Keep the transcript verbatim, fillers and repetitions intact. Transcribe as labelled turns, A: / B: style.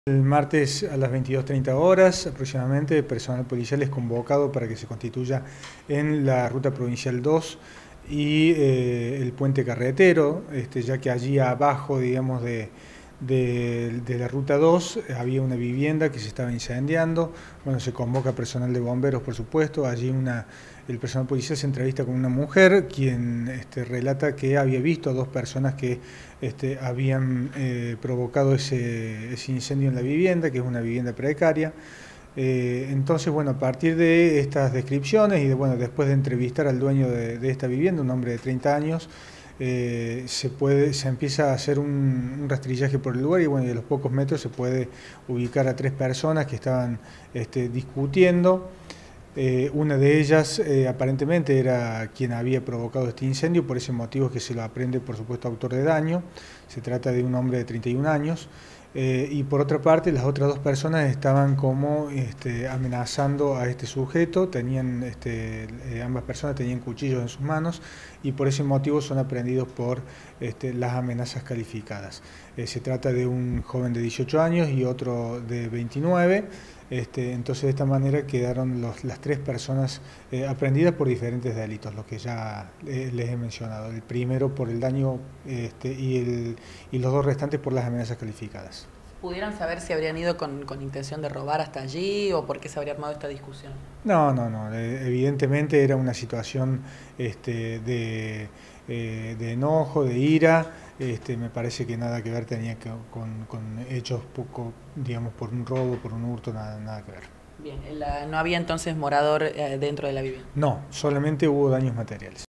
A: El martes a las veintidós treinta horas aproximadamente, el personal policial es convocado para que se constituya en la ruta provincial dos y eh, el puente carretero, este, ya que allí abajo, digamos, de, de, de la ruta dos había una vivienda que se estaba incendiando. Bueno, se convoca personal de bomberos, por supuesto. Allí una, el personal policial se entrevista con una mujer quien este, relata que había visto a dos personas que este, habían eh, provocado ese, ese incendio en la vivienda, que es una vivienda precaria. Eh, entonces, bueno, a partir de estas descripciones y de, bueno, después de entrevistar al dueño de, de esta vivienda, un hombre de treinta años, eh, se, puede, se empieza a hacer un, un rastrillaje por el lugar y, bueno, y a los pocos metros se puede ubicar a tres personas que estaban este, discutiendo. Eh, una de ellas eh, aparentemente era quien había provocado este incendio, por ese motivo es que se lo aprende, por supuesto, autor de daño. Se trata de un hombre de treinta y un años. Eh, y por otra parte, las otras dos personas estaban como este, amenazando a este sujeto, tenían, este, eh, ambas personas tenían cuchillos en sus manos y por ese motivo son aprehendidos por este, las amenazas calificadas. Eh, se trata de un joven de dieciocho años y otro de veintinueve. Este, entonces de esta manera quedaron los, las tres personas eh, aprehendidas por diferentes delitos, los que ya eh, les he mencionado. El primero por el daño este, y, el, y los dos restantes por las amenazas calificadas.
B: ¿Pudieran saber si habrían ido con, con intención de robar hasta allí o por qué se habría armado esta discusión?
A: No, no, no. Eh, evidentemente era una situación este, de, eh, de enojo, de ira. Este, me parece que nada que ver tenía que, con, con hechos poco, digamos, por un robo, por un hurto, nada, nada que ver.
B: Bien, la, ¿no había entonces morador eh, dentro de la vivienda?
A: No, solamente hubo daños materiales.